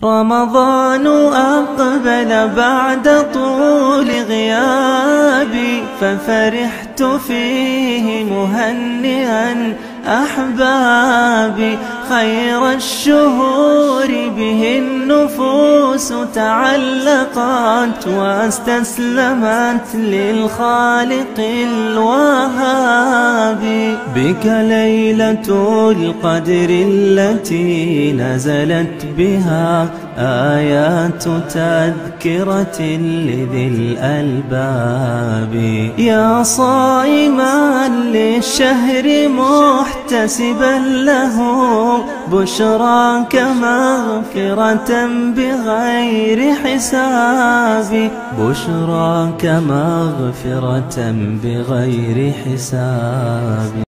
رمضان أقبل بعد طول غيابي، ففرحت فيه مهنئا أحبابي. خير الشهور به النفوس تعلقت، واستسلمت للخالق الوهاب. بك ليلة القدر التي نزلت بها آيات تذكرة لذي الألباب. يا صائما للشهر محتسبا له، بشراك مغفرة بغير حساب. بشراك مغفرة بغير حساب.